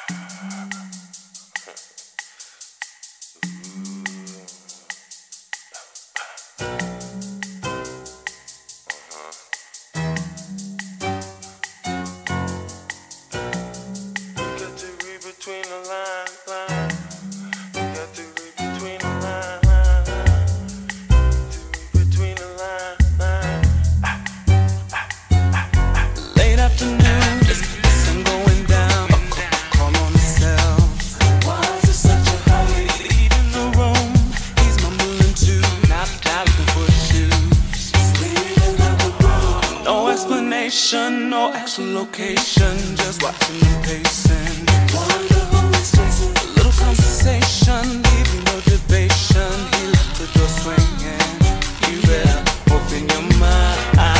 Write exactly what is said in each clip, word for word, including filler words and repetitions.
No actual location, just watching you pacing. A little conversation, leaving no debation. He left the door swinging. You better open your mind.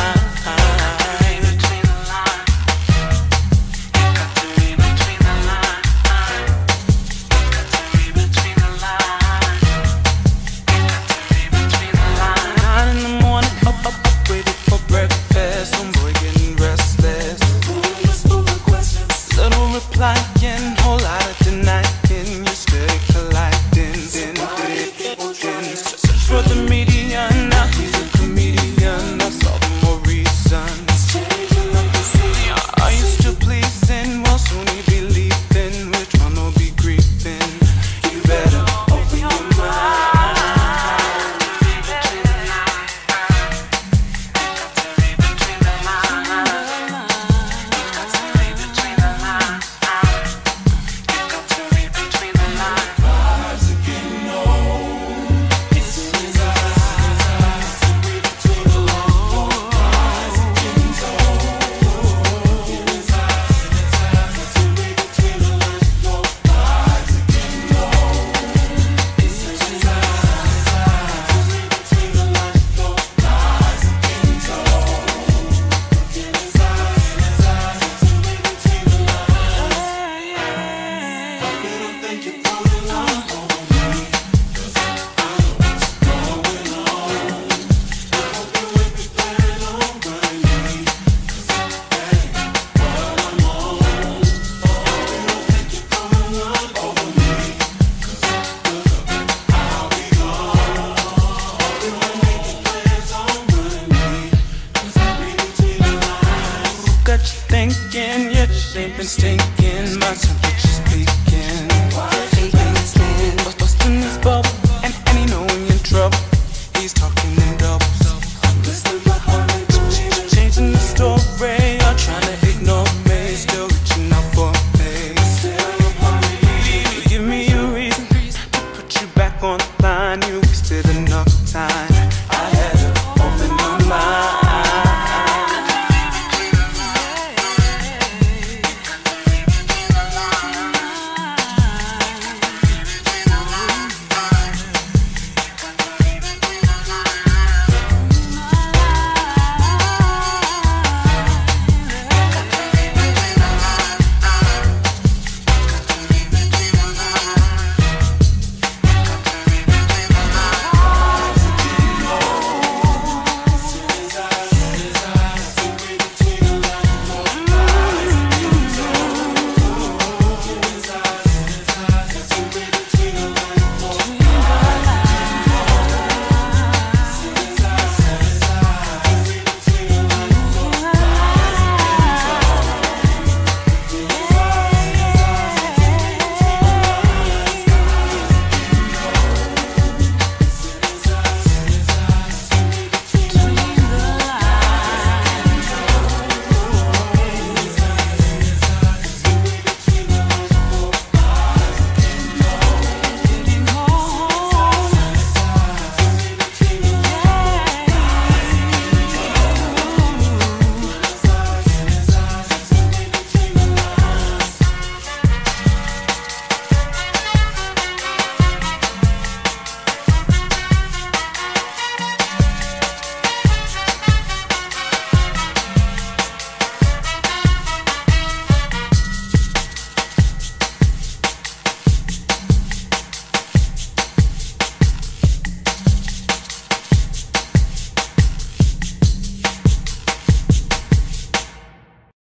Nine in the morning, up, up, up, ready for breakfast. Homeboy getting restless. Little replying, whole lot of denying. You steady colliding, then did it. Search for the median, now he's a comedian. That's all the more reason. Are you still pleasing? Well, soon he be leaving. Which one will be grieving? You better open your mind. Thinking, yet you ain't been stinking. My temperature's peaking.